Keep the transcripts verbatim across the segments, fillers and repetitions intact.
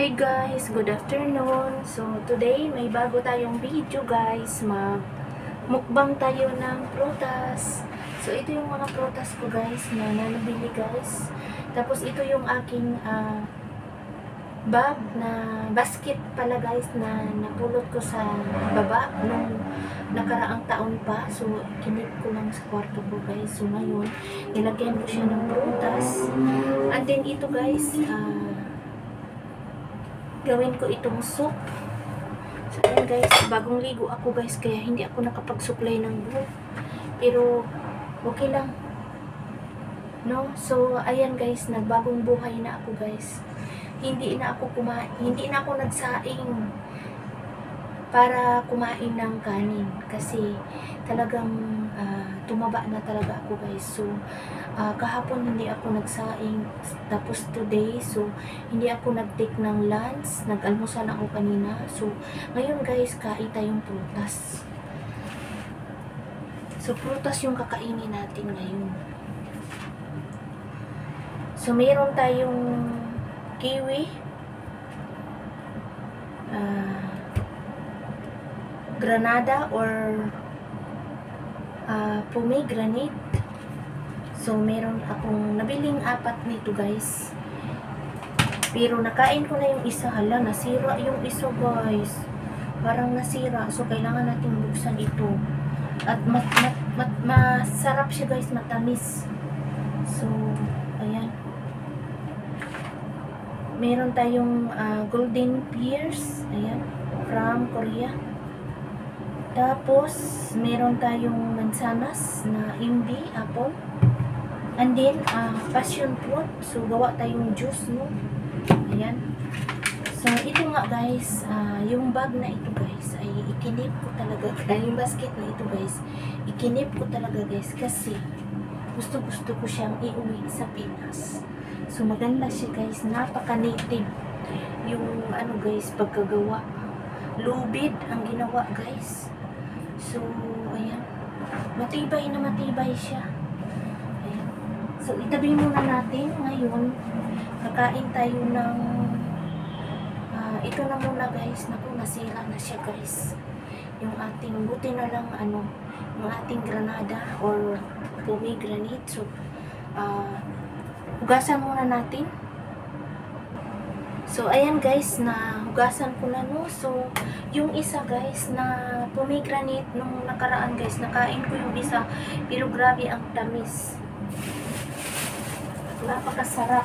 Hi guys, good afternoon. So today may bago tayong video guys. Mag mukbang tayo ng prutas. So ito yung mga prutas ko guys na nabili guys. Tapos ito yung aking uh, bag na basket pala guys na napulot ko sa baba nung nakaraang taon pa. So kinip ko lang sa kwarto ko guys. So ngayon nilagyan ko siya ng prutas. And then ito guys, uh, gawin ko itong soup. So ayan guys, bagong ligo ako guys, kaya hindi ako nakapagsuklay ng buhok. Pero okay lang, no? So ayan guys, nagbagong buhay na ako guys. Hindi na ako kumain, hindi na ako nagsaing para kumain ng kanin kasi talagang uh, tumaba na talaga ako guys. So uh, kahapon hindi ako nagsaing, tapos today so hindi ako nag-take ng lunch, nag-almusal ako kanina. So ngayon guys, kain tayong prutas. So prutas yung kakainin natin ngayon. So mayroon tayong kiwi, uh, granada or uh, pomegranate. So meron akong nabiling apat nito guys, pero nakain ko na yung isa. Hala, nasira yung isa guys, parang nasira. So kailangan natin buksan ito. At mat, mat, mat, masarap siya guys, matamis. So ayan, meron tayong uh, golden pears, ayan, from Korea. Tapos meron tayong mansanas na imbi, apple. And then uh, passion fruit. So gawa tayong juice, no? Ayan. So ito nga guys, uh, yung bag na ito guys ay ikinip ko talaga. Yung basket na ito guys, ikinip ko talaga guys kasi gusto gusto ko siyang iuwi sa Pinas. So maganda siya guys, napaka-native yung ano guys, pagkagawa. Lubid ang ginawa guys. So ayan, matibay na matibay siya. Ayan. So itabi muna natin. Ngayon kakain tayo ng uh, ito na muna guys. Naku, nasira na siya guys yung ating, buti na lang ano, yung ating granada or pomegranate. So uh, hugasan muna natin. So ayan guys, na hugasan ko na, no. So yung isa guys na pomegranate nung nakaraan guys, nakain ko yung isa, pero grabe ang tamis, napakasarap.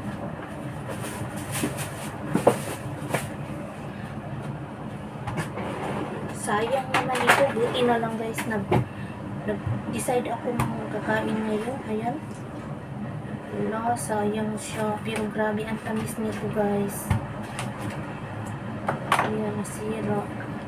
Sayang naman ito, buti na lang guys nag nag-decide ako kakain ngayon. Ayan, wala, sayang siya, pero grabe ang tamis nito guys. Ayan, nasira.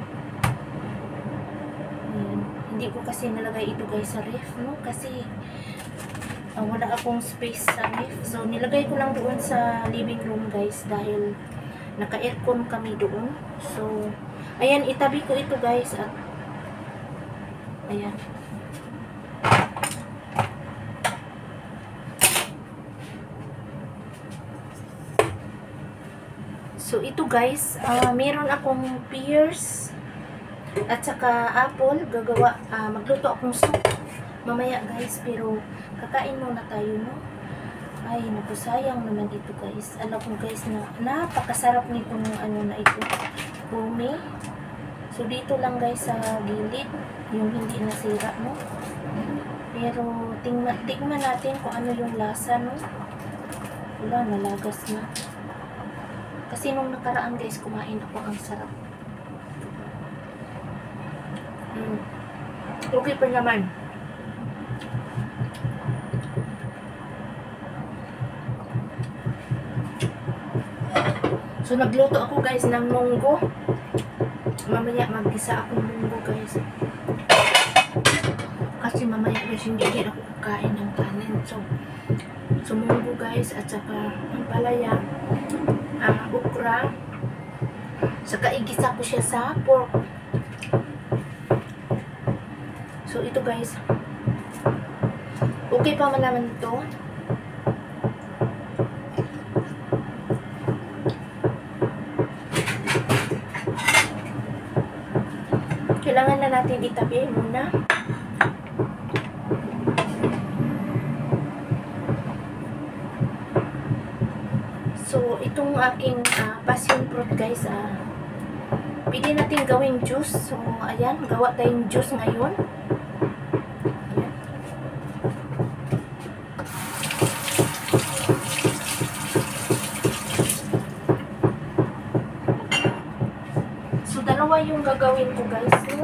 Ayan, hindi ko kasi nalagay ito guys sa ref, no, kasi uh, wala akong space sa ref. So nilagay ko lang doon sa living room guys dahil naka-aircon kami doon. So ayan, itabi ko ito guys. At ayan, so ito guys, uh, meron akong pears at saka apple. Gagawa, uh, magluto akong soup mamaya guys, pero kakain muna tayo, no. Ay naku, sayang naman ito guys. Alam ko guys na napakasarap nito ng ano na ito, bumi. So dito lang guys sa gilid yung hindi nasira, no. Pero tingnan, tingnan natin kung ano yung lasa, no. Wala, nalagas na. Kasi nung nakaraan guys, kumain ako, ang sarap. Mm. Okay pa naman. So nagluto ako guys ng munggo. Mamaya mag-isa akong munggo guys. Kasi mamaya guys hindi din ako kakain ng kanin. So, so munggo guys, at saka ang palaya, uh, okra, saka igisa ko siya sa pork. So ito guys, okay pa man naman ito. kailangan na natin itabi muna. So, itong aking uh, passion fruit guys, ah, uh, pwede natin gawing juice. So, ayan, gawa tayong juice ngayon. Ayan. So, dalawa yung gagawin ko guys. No?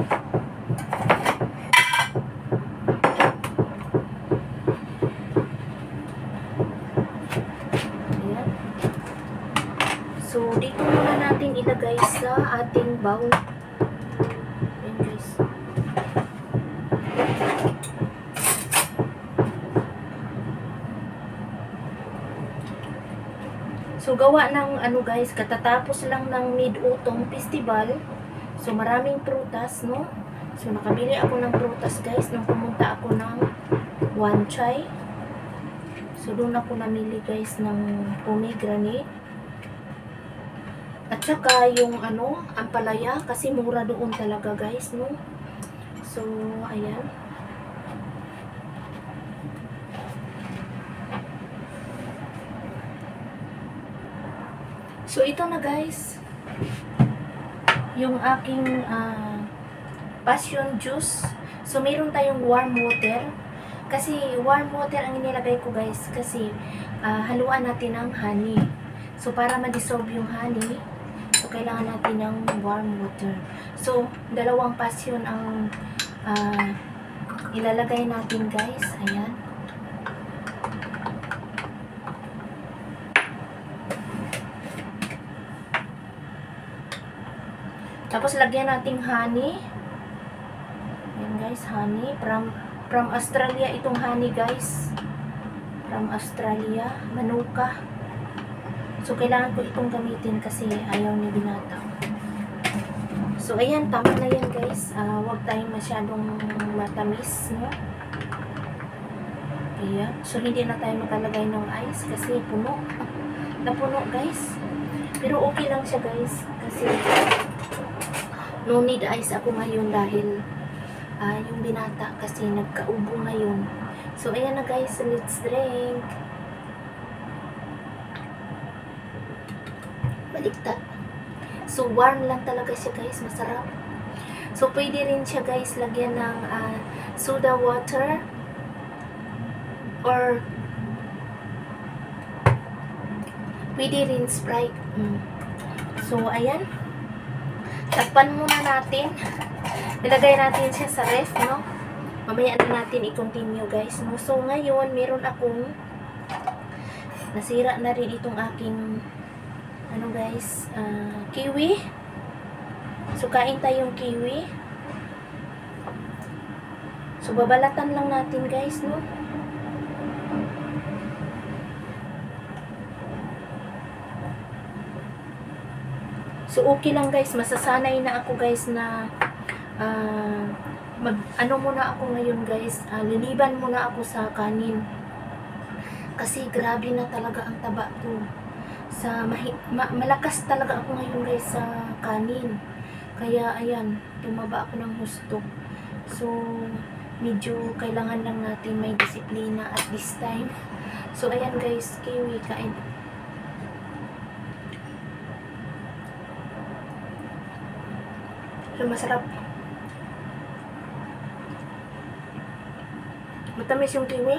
So, dito muna natin ilagay sa ating bowl. Ayan guys. So, gawa ng ano guys, katatapos lang ng Mid-Autumn Festival. So, maraming prutas, no? So, nakabili ako ng prutas guys nung pumunta ako ng Wan Chai. So, doon ako namili guys ng pomegranate. At saka yung ano, ampalaya kasi mura doon talaga guys, no? So, ayan. So, ito na guys. Yung aking uh, passion juice. So, meron tayong warm water. Kasi warm water ang inilagay ko guys. Kasi uh, haluan natin ng honey. So, para ma-dissolve yung honey, so, kailangan natin ng warm water. So, dalawang passion ang uh, ilalagay natin guys. Ayan. Tapos, lagyan natin honey. Ayan guys, honey. From, from Australia itong honey guys. From Australia. Manuka. So, kailangan ko itong gamitin kasi ayaw ni binata. So, ayan, tama na yan guys. Uh, huwag tayong masyadong matamis, no? Ayan. So, hindi na tayo makalagay ng ice kasi puno. Napuno guys. Pero okay lang siya guys. Kasi no need ice ako ngayon dahil uh, yung binata kasi nagkaubo ngayon. So, ayan na guys. Let's drink. Baliktad. So, warm lang talaga siya guys. Masarap. So, pwede rin siya guys lagyan ng uh, soda water or pwede rin Sprite. Mm. So, ayan. Takpan muna natin. Nilagay natin siya sa ref, no? Mamaya na natin i-continue guys, no? So, ngayon, meron akong nasira na rin itong aking ano guys, uh, kiwi. So, kain tayong kiwi. So, babalatan lang natin guys, no? So, okay lang guys. Masasanay na ako guys na uh, mag, ano muna ako ngayon guys. Uh, liliban muna ako sa kanin. Kasi grabe na talaga ang taba ko. Sa mahi, ma, malakas talaga ako ngayon guys sa kanin. Kaya ayan, tumaba ako ng husto. So, medyo kailangan lang natin may disiplina at this time. So, ayan guys, kiwi, kain. So, masarap. Matamis yung kiwi.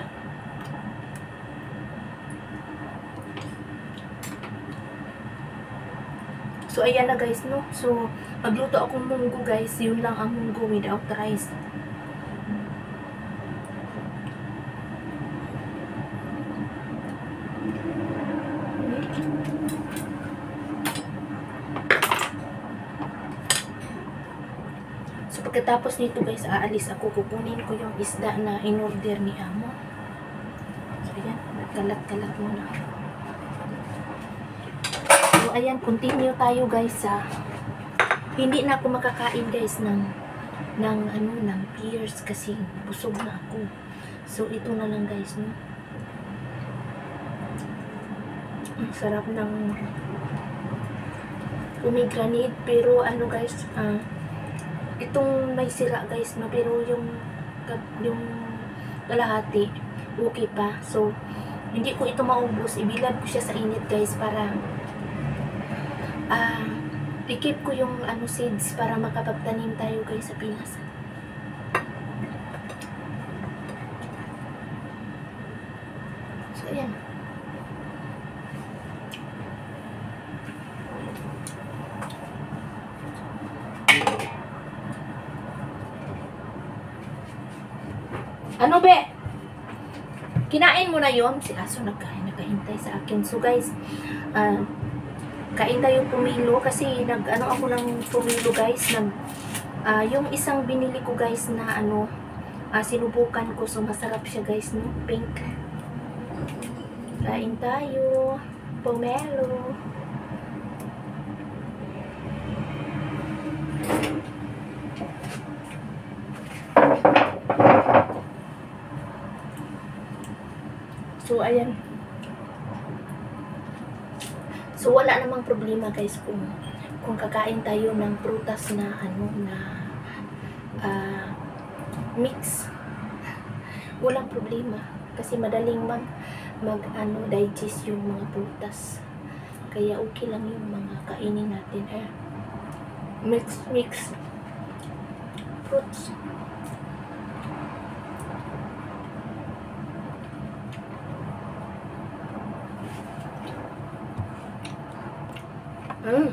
So, ayan na guys, no? So, magluto akong munggo guys. Yun lang ang munggo without rice. So, pagkatapos nito guys, aalis ako. Kukunin ko yung isda na in-order ni Amo. So, ayan. Nagkalat-kalat muna. So, ayan, continue tayo guys sa hindi na ako makakain guys ng ng ano, ng pears kasi busog na ako. So, ito na lang guys, no? Ang sarap ng pomegranate pero ano guys, ah, Itong may sira guys, no, pero yung yung kalahati okay pa. So hindi ko ito maubos, ibilad ko siya sa init guys para ah uh, i-keep ko yung ano seeds para makapagtanim tayo guys sa Pinas. So ayan. Ano be? Kinain mo na yon? Si Aso nagkain, nagkahintay sa akin. So guys, uh, kain tayo pumilo kasi nag ano ako ng pumilo guys. Nag uh, yung isang binili ko guys na ano, uh, sinubukan ko, so masarap siya guys, no? Pink. Kain tayo pomelo. So, ayan. So, wala namang problema guys kung kung kakain tayo ng prutas na ano na uh, mix. Walang problema kasi madaling mag mag ano digest yung mga prutas. Kaya okay lang yung mga kainin natin. Eh, mix mix fruits. Mm.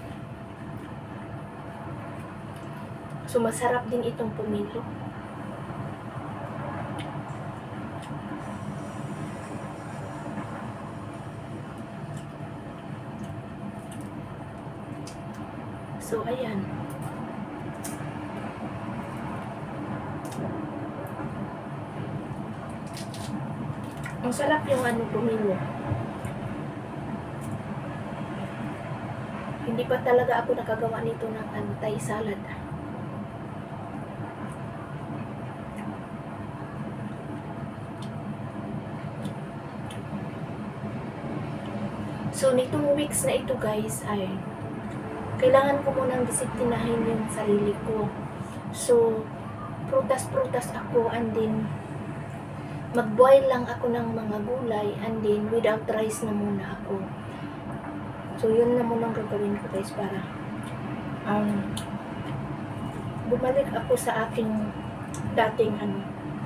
So, masarap din itong pomelo. So, ayan. Ang sarap yung ano pomelo. Hindi pa talaga ako nakagawa nito ng ano, Thai salad. So, nitong weeks na ito guys, ay kailangan ko munang disiplinahin yung sarili ko. So, prutas-prutas ako and then mag-boil lang ako ng mga gulay and then without rice na muna ako. So, yun na muna ang gagawin ko guys para um, bumalik ako sa aking dating ano.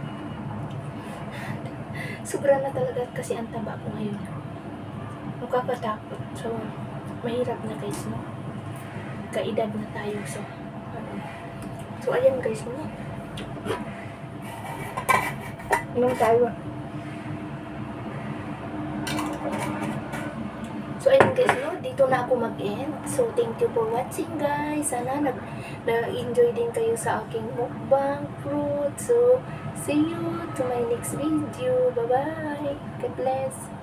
Sobra na talaga kasi ang taba ko ngayon. Nakakatakot. So, mahirap na guys, no? Kaedad na tayo. So, ano. So, ayan guys, no? Inom tayo. So, ayun guys, no? Dito na ako mag-end. So, thank you for watching, guys. Sana nag-enjoy din kayo sa aking mukbang fruit. So, see you to my next video. Bye-bye. God bless.